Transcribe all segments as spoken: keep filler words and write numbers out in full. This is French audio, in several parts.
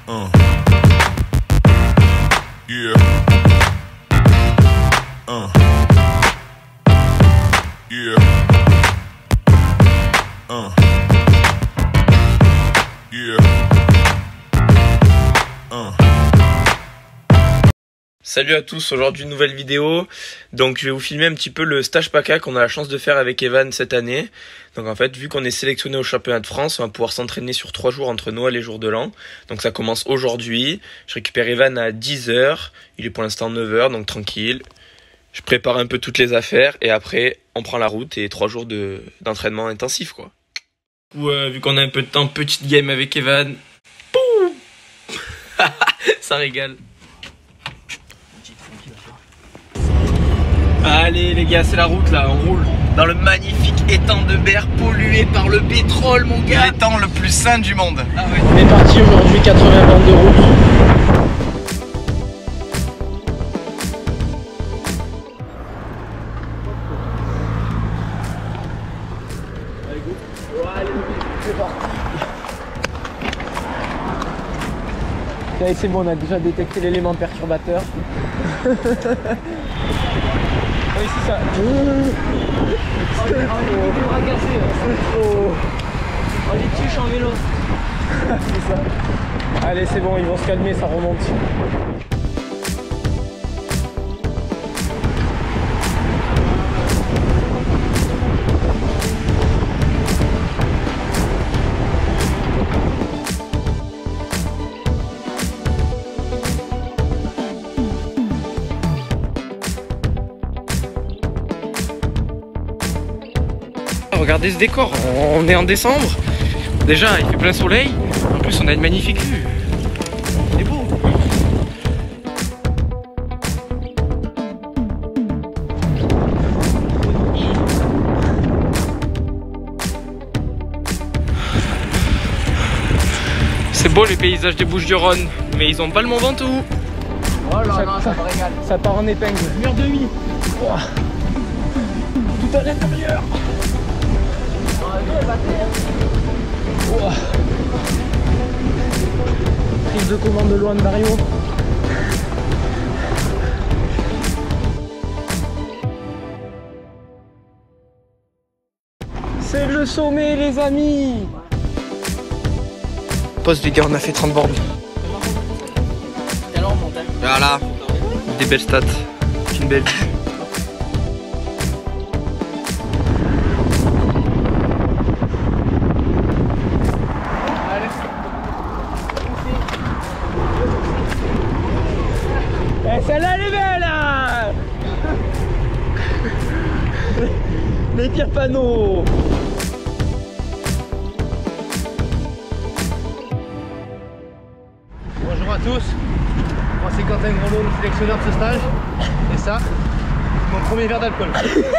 Uh. Yeah. Uh. Yeah. Uh. Yeah. Uh. Salut à tous, aujourd'hui une nouvelle vidéo. Donc je vais vous filmer un petit peu le stage PACA qu'on a la chance de faire avec Evan cette année. Donc en fait, vu qu'on est sélectionné au championnat de France, on va pouvoir s'entraîner sur trois jours entre Noël et jour de l'an. Donc ça commence aujourd'hui. Je récupère Evan à dix heures. Il est pour l'instant neuf heures, donc tranquille. Je prépare un peu toutes les affaires et après on prend la route et trois jours de d'entraînement intensif quoi. Ou euh, vu qu'on a un peu de temps, petite game avec Evan. Pouh ça régale. Allez les gars, c'est la route là, on roule dans le magnifique étang de Berre pollué par le pétrole mon gars. L'étang le plus sain du monde. Ah ouais. On est parti aujourd'hui, quatre-vingts bornes de route. Allez go. Allez, c'est parti. Allez, c'est bon, on a déjà détecté l'élément perturbateur. Oui, c'est ça. Oh, les bras cassés. C'est trop. Oh, les tuches en vélo. C'est ça. Allez, c'est bon, ils vont se calmer, ça remonte. Regardez ce décor, on est en décembre. Déjà il fait plein soleil. En plus on a une magnifique vue. C'est beau. C'est beau les paysages des Bouches-du-Rhône, mais ils ont pas le Mont Ventoux. Oh là ça, non, ça, ça, régale. Ça part en épingle. Mur de nuit. Oh. Tout à l'intérieur. Wow. Prise de commande de loin de Mario. C'est le sommet les amis. Poste les gars, on a fait trente bornes. Voilà. Des belles stats. Une belle vue. Celle-là elle est belle là. Les pires panneaux. Bonjour à tous. Moi c'est Quentin Grandot, le sélectionneur de ce stage. Et ça, mon premier verre d'alcool.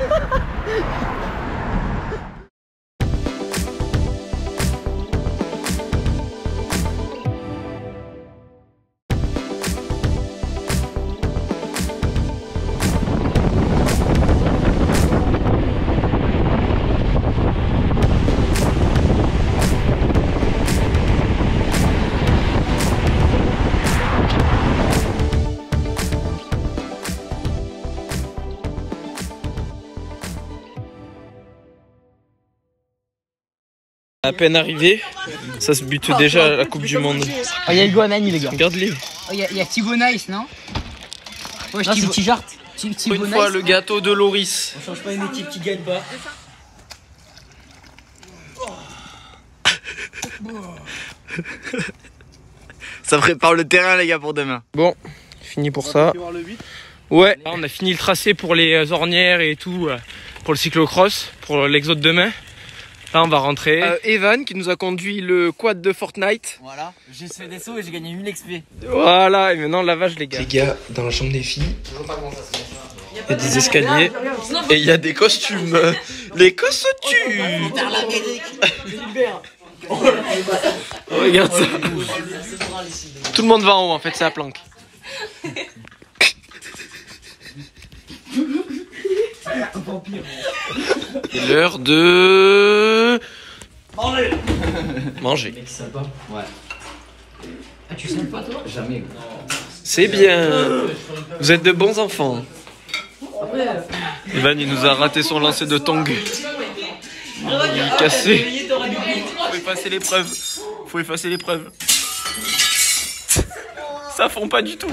À peine arrivé, ça se bute déjà à la Coupe du Monde. Oh, y a Hugo Anani les gars. Regarde-les. Oh, y a, y a Thibaut Nice, non? Ouais, non, c'est T-shirt. Pour une fois, le gâteau de Loris. On change pas une équipe qui gagne pas. Ça prépare le terrain les gars pour demain. Bon, fini pour ça. Ouais, là, on a fini le tracé pour les ornières et tout, pour le cyclocross, pour l'exo de demain. Là on va rentrer. Euh, Evan qui nous a conduit le quad de Fortnite. Voilà, j'ai fait des sauts et j'ai gagné mille X P. Voilà, et maintenant lavage les gars. Les gars, dans la chambre des filles, il y a des escaliers et il y a des costumes. Les costumes. Regarde ça. Tout le monde va en haut en fait, c'est la planque. C'est l'heure de... Manger. Manger. Mec, sympa. Ouais. Ah, tu sais pas toi? Jamais. C'est bien. Vous êtes de bons enfants. Evan, il nous a raté son lancer de tong. Il est cassé. Faut effacer l'épreuve. Faut effacer l'épreuve. Ça fond pas du tout.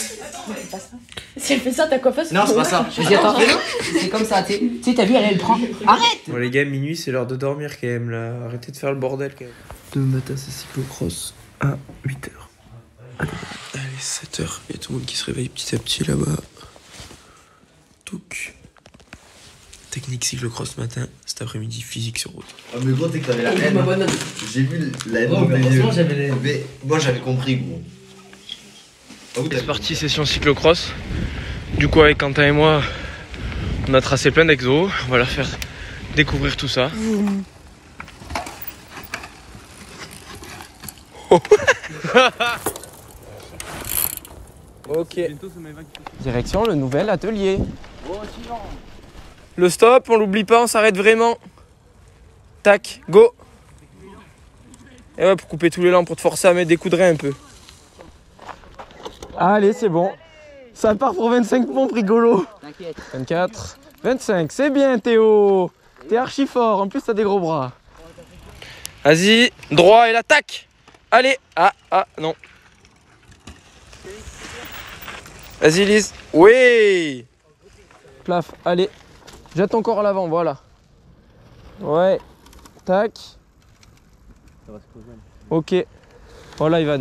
Si elle fait ça, ta coiffeuse? Non, c'est pas ça. Vas-y, attends. C'est comme ça, tu sais, t'as vu, elle, elle prend. Arrête! Bon, les gars, minuit, c'est l'heure de dormir quand même là. Arrêtez de faire le bordel quand même. Demain matin, c'est cyclocross à huit heures. Allez, sept heures. Il y a tout le monde qui se réveille petit à petit là-bas. Touc. Technique cyclocross ce matin, cet après-midi physique sur route. Ah mais gros t'es que t'avais la haine. J'ai vu la haine. Mais moi j'avais compris gros. C'est parti, session cyclocross. Du coup avec Quentin et moi, on a tracé plein d'exos. On va leur faire découvrir tout ça. Ok. Direction le nouvel atelier. Le stop, on l'oublie pas, on s'arrête vraiment. Tac, go. Et ouais, pour couper tous les lampes, pour te forcer à mettre des coups de rein un peu. Allez, c'est bon. Ça part pour vingt-cinq pompes, rigolo. vingt-quatre, vingt-cinq, c'est bien Théo. T'es archi fort, en plus t'as des gros bras. Vas-y, droit et l'attaque. Allez, ah, ah, non. Vas-y Lise. Oui. Plaf, allez. Jette ton corps à l'avant, voilà. Ouais. Tac. Ok. Voilà Ivan.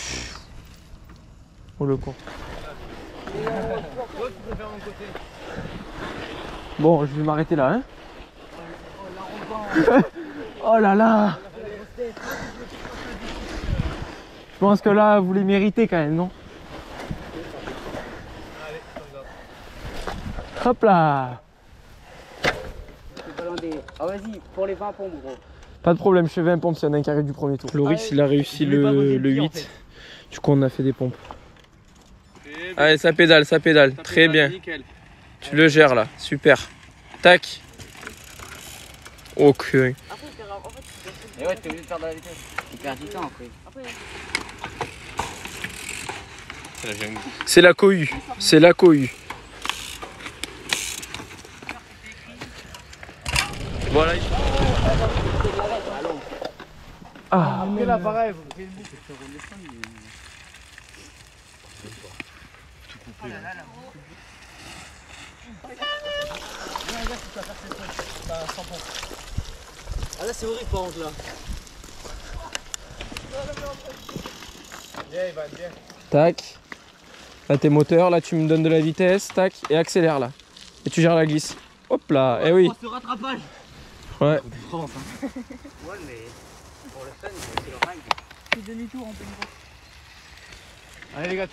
Oh le con. Bon, je vais m'arrêter là, hein. Oh là là. Je pense que là, vous les méritez quand même, non? Hop là. Ah vas-y, pour les vingt pompes gros. Pas de problème, je fais vingt pompes s'il y en a un qui arrive du premier tour. Loris, il a réussi le, le huit. En fait. Du coup, on a fait des pompes. Allez, ça pédale, ça pédale. Ça Très pédale, bien. Nickel. Tu le gères là, super. Tac. Ok. Et ouais, t'es obligé de faire de la vitesse. Tu perds du temps après. C'est la cohue. C'est la cohue. Voilà. Ah. Après là, pareil. Ah là c'est horrible par contre là. Viens Ivan, viens. Tac. Là t'es moteur, là tu me donnes de la vitesse, tac, et accélère là. Et tu gères la glisse. Hop là, eh oui. Ce rattrapage. Ouais. France, hein. Ouais mais pour le fun, c'est le ride. C'est demi-tour en pleine course. Allez les gars, tout.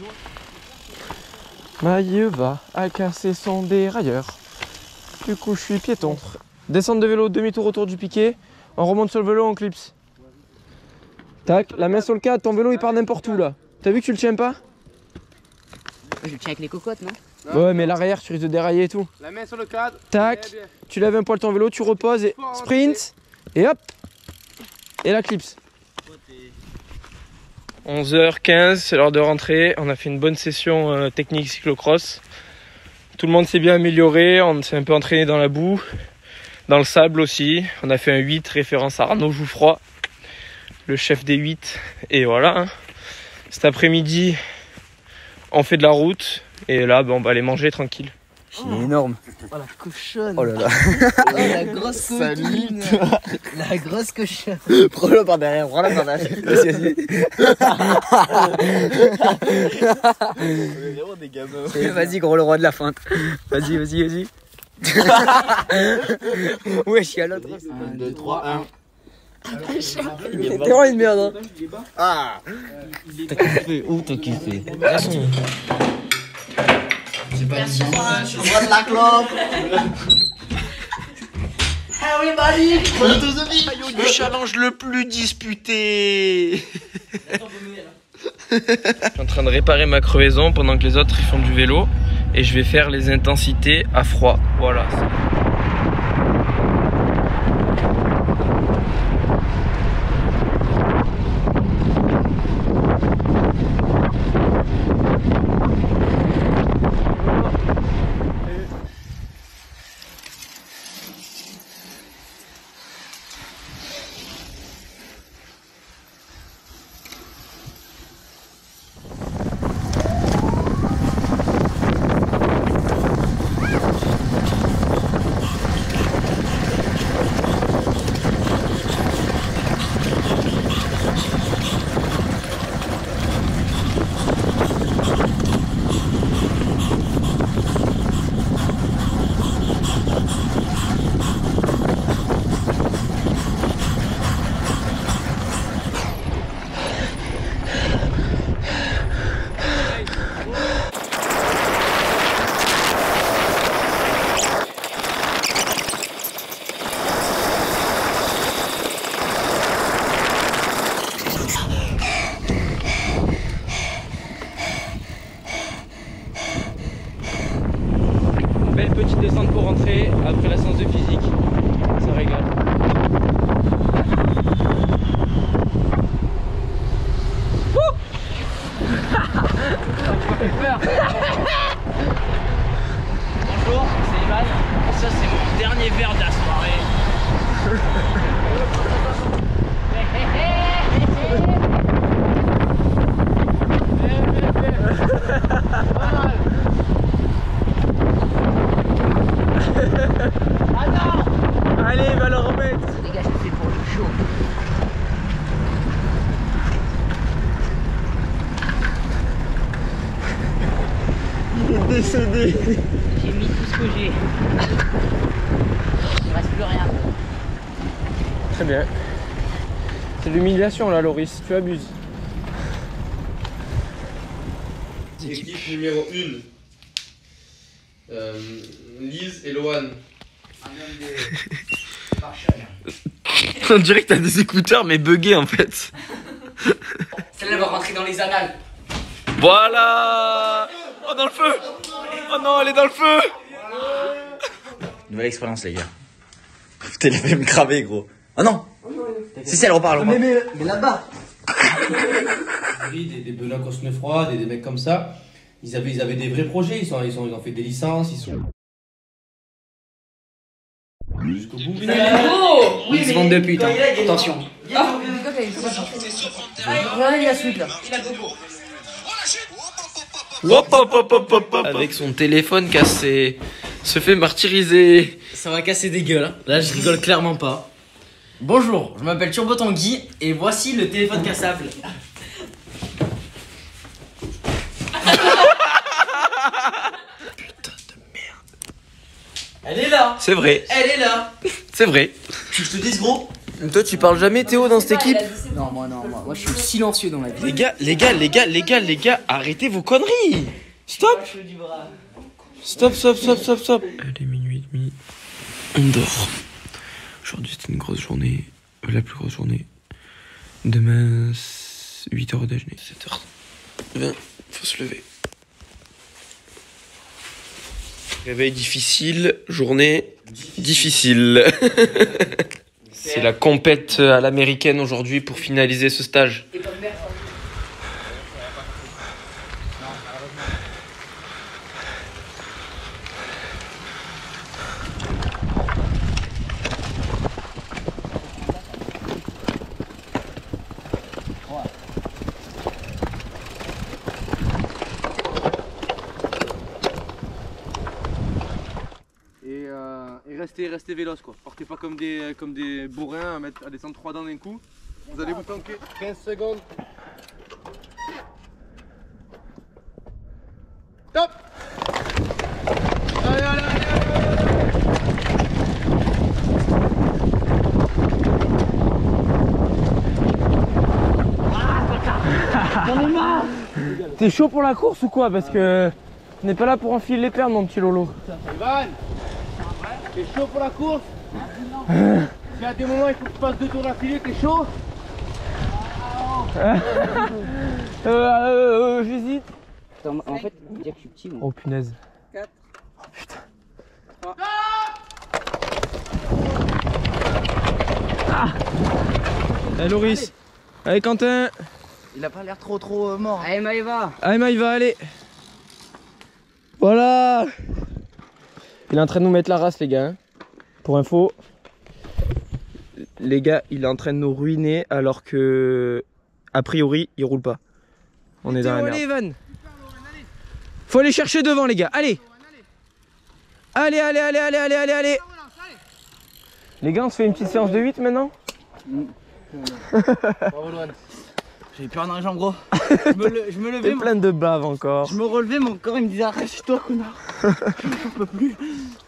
Maïeva a cassé son dérailleur. Du coup je suis piéton. Descente de vélo, demi-tour autour du piquet. On remonte sur le vélo, on clipse. Tac, la main sur le cadre, ton vélo il part n'importe où là. T'as vu que tu le tiens pas? Je le tiens avec les cocottes, non? Ouais mais l'arrière tu risques de dérailler et tout. La main sur le cadre. Tac, tu lèves un poil ton vélo, tu reposes et sprint. Et hop. Et la clipse. onze heures quinze, c'est l'heure de rentrer. On a fait une bonne session euh, technique cyclocross. Tout le monde s'est bien amélioré, on s'est un peu entraîné dans la boue, dans le sable aussi. On a fait un huit, référence à Arnaud Jouffroy, le chef des huit. Et voilà, hein. Cet après-midi, on fait de la route. Et là, ben, on va aller manger tranquille. Il est énorme. Oh la cochonne. Oh là là. Oh, la grosse coquine. La grosse cochonne. Prends-le par derrière, prends-le par derrière. Vas-y, vas-y. Vas-y, gros, le roi de la feinte. Vas-y, vas-y, vas-y. Ouais, je suis à l'autre. un, deux, trois, un. T'es vraiment une merde, hein. Ah. T'as kiffé, où t'as kiffé? J'ai pas dit je vois de la clope. Everybody, Maillot du challenge le plus disputé. Je suis en train de réparer ma crevaison pendant que les autres ils font du vélo. Et je vais faire les intensités à froid. Voilà. décédé. J'ai mis tout ce que j'ai. Il reste plus rien. Très bien. C'est l'humiliation là, Loris, tu abuses. Équipe numéro un. Euh, Lise et Lohan. On dirait que t'as des écouteurs mais buggés en fait. Celle-là va rentrer dans les annales. Voilà. Oh dans le feu. Oh non, elle est dans le feu. Nouvelle expérience, les gars. Putain, il a fait me cramer, gros. Ah non. Si, si, elle repart, elle repart. Mais, mais, mais là-bas. Des, des Benoît Cosnefroy, des, des mecs comme ça. Ils avaient, ils avaient des vrais projets, ils, sont, ils, sont, ils ont fait des licences, ils sont. Jusqu'au bout. Oh oui, Ils se vendent de pute, hein. Attention. Regardez la suite là. Hop, hop, hop, hop, hop, hop. Avec son téléphone cassé, se fait martyriser. Ça va casser des gueules, hein. Là, je rigole clairement pas. Bonjour, je m'appelle Turbo Tanguy et voici le téléphone cassable. Putain de merde. Elle est là. C'est vrai, Elle est là. c'est vrai. Tu je te dis gros. Toi, tu parles jamais, Théo, dans cette équipe? Non, moi non, moi, moi je suis silencieux dans la vie. Les gars, les gars, les gars, les gars, les gars, arrêtez vos conneries. Stop. Stop, stop, stop, stop, stop. Elle est minuit et demi. On dort. Aujourd'hui, c'est une grosse journée. La plus grosse journée. Demain, huit heures au déjeuner. sept heures vingt. Faut se lever. Réveil difficile. Journée difficile. C'est la compète à l'américaine aujourd'hui pour finaliser ce stage. Et, euh, et restez, restez véloce quoi. Partez pas comme des, comme des bourrins à, mettre, à descendre trois dents d'un coup. Vous allez vous planquer. quinze secondes. Top. Allez, allez, allez, allez. T'es chaud pour la course ou quoi? Parce que on n'est pas là pour enfiler les pernes, mon petit Lolo. Ivan, t'es chaud pour la course? Si à des moments il faut que tu fasses deux tours d'affilée, t'es chaud? euh, euh, euh, J'hésite. En fait, on dirait que je suis petit. Moi. Oh punaise. quatre. Oh putain. trois. Ah. Allez Loris. Allez Quentin. Il a pas l'air trop trop euh, mort. Allez Maëva. Allez Maï va aller. Voilà. Il est en train de nous mettre la race les gars. Hein. Pour info. Les gars, il est en train de nous ruiner alors que a priori il roule pas. On est dans la merde. Allez Evan. Faut aller chercher devant les gars. Allez. Allez, allez, allez, allez, allez, allez, allez. Les gars, on se fait une petite séance de huit maintenant. Bravo Lohan. J'ai peur dans les jambes gros. Je me, le, je me levais. T'es plein de bave encore. Je me relevais, mon corps il me disait arrête chez toi connard. Je peux plus.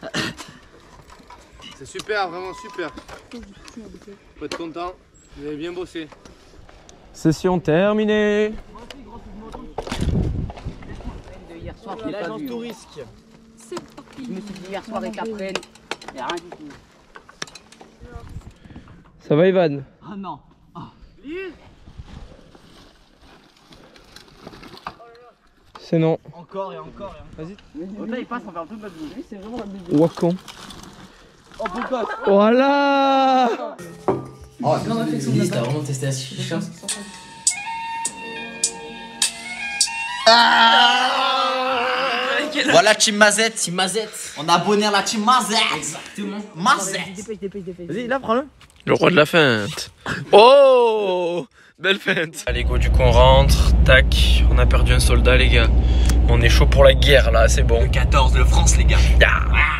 C'est super, vraiment super. Faut être content. Vous avez bien bossé. Session terminée. Hier soir, Et l'agence tout risque. je me suis dit hier soir avec la prenne. Y'a rien du tout. Ça va Evan? Ah non. C'est non. Encore et encore et encore. Vas-y. Autant il passe, on fait un peu de bad boule. C'est vraiment la bébé. Wakon. Oh putain. Voilà. Oh, Lise, t'as vraiment testé la chicha. Voilà Team Mazette. Team Mazette. On a abonné à la Team Mazette. Exactement. Mazette. Dépêche, dépêche, dépêche. Vas-y, là, prends-le. Le roi de la feinte. Oh, belle feinte. Allez, go, du coup, on rentre. Tac, on a perdu un soldat, les gars. On est chaud pour la guerre, là, c'est bon. Le quatorze de France, les gars. Ah.